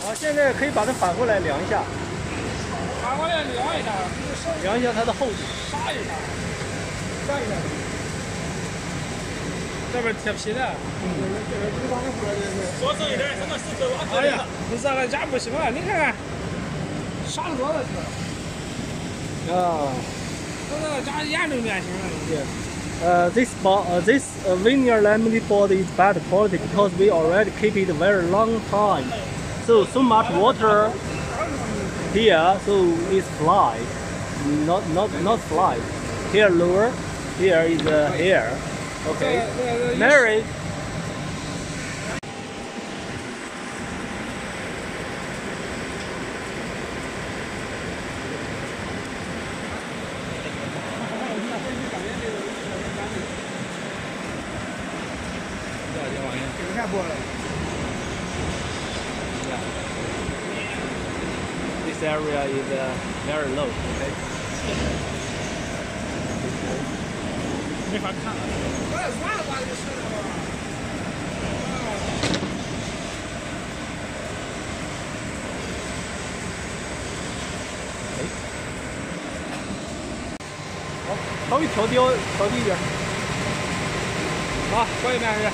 好，现在可以把它反过来量一下， 反过来量一下， 量一下它的厚度， 杀一下，杀一下。这边铁皮的， 多整一点，什么石头啊？ 哎呀，你这个家不行啊！你看看，杀得多了是。 啊。 这个家严重变形了。 Yeah. This veneer laminate board is bad quality because we already keep it a very long time. So much water here, so it's fly, not fly. Here lower, here is hair. Okay. Mary. This area is very low. Okay. 没法看了。算了吧，就是了吧。 好，稍微调低一点。 好，过一遍去。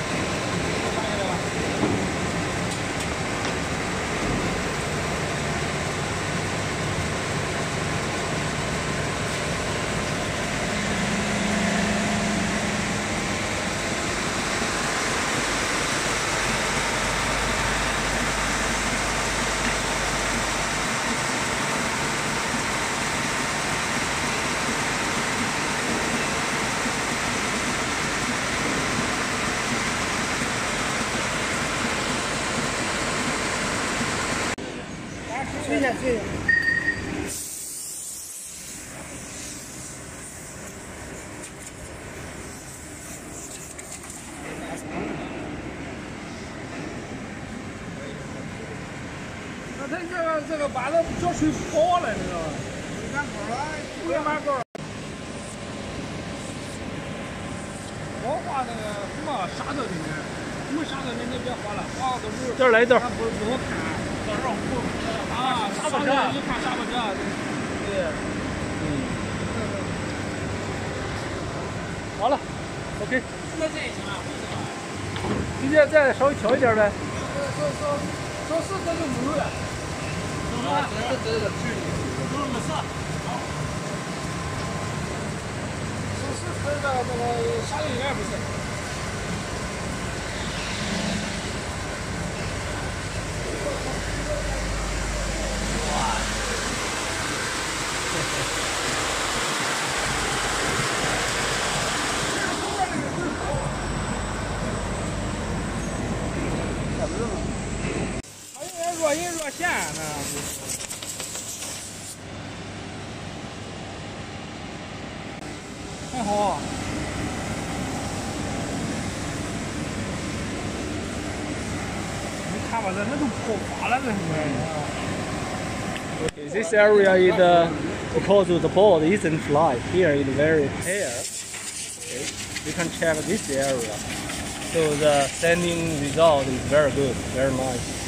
吹一下，吹一下。那他这个把这脚吹破了，你知道吧？满沟了，不满沟。我画那个什么沙子里面，没沙子你别画了，画都是。 这儿来一段。 不好看，到时候啊，沙不着，一看沙不着，对， 好了 ，OK。 那这也行啊， 直接再稍微调一点呗。 说是这就没有了，这个距离，都没事。好，说是这个沙子应该不是。若隐若现呢。很好。你看吧，这都破花了，这是。 Okay, this area is because the board isn't fly. Here is very hair. Okay, you can check this area. So the standing result is very good, very nice.